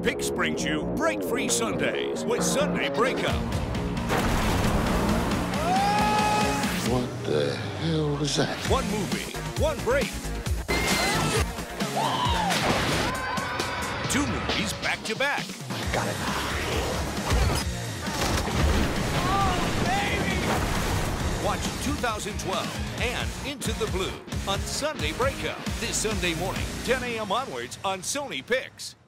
Pix brings you Break-Free Sundays with Sunday Breakout. What the hell was that? One movie, one break. Two movies back to back. Got it. Oh, baby! Watch 2012 and Into the Blue on Sunday Breakout this Sunday morning, 10 a.m. onwards on Sony Pix.